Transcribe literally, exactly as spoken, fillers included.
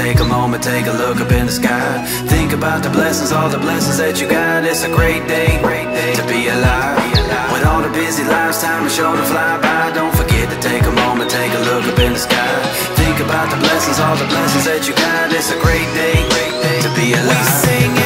take a moment, take a look up in the sky. Think about the blessings, all the blessings that you got. It's a great day, great day to be alive. With all the busy lives, time is sure to fly by. Don't forget to take a moment, take a look up in the sky. Think about the blessings, all the blessings that you got. It's a great day, great day to be alive. We sing